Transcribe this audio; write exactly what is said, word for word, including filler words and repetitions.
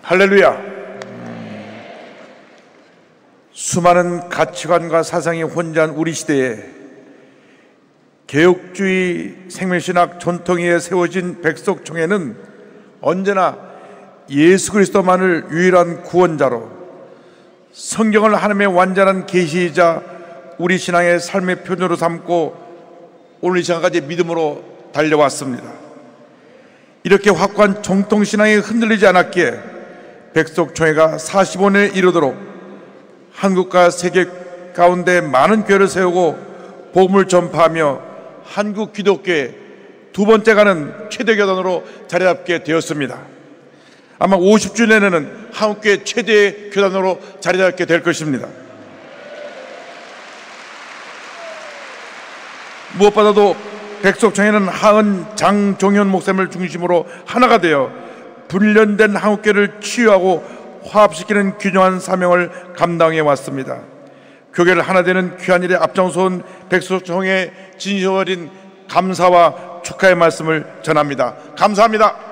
할렐루야. 수많은 가치관과 사상이 혼재한 우리 시대에 개혁주의 생명신학 전통에 세워진 백석총회는 언제나 예수 그리스도만을 유일한 구원자로, 성경을 하나님의 완전한 계시이자 우리 신앙의 삶의 표준으로 삼고 오늘 이 시간까지 믿음으로 달려왔습니다. 이렇게 확고한 정통신앙이 흔들리지 않았기에 백석총회가 사십오 년에 이르도록 한국과 세계 가운데 많은 교회를 세우고 복음을 전파하며 한국 기독교의 두 번째 가는 최대 교단으로 자리잡게 되었습니다. 아마 오십 주년에는 한국교회 최대의 교단으로 자리잡게 될 것입니다. 무엇보다도 백석총회는 하은 장종현 목사님을 중심으로 하나가 되어 분련된 한국교회를 치유하고 화합시키는 귀중한 사명을 감당해 왔습니다. 교회를 하나 되는 귀한 일에 앞장서온 백석총회 진심 어린 감사와 축하의 말씀을 전합니다. 감사합니다.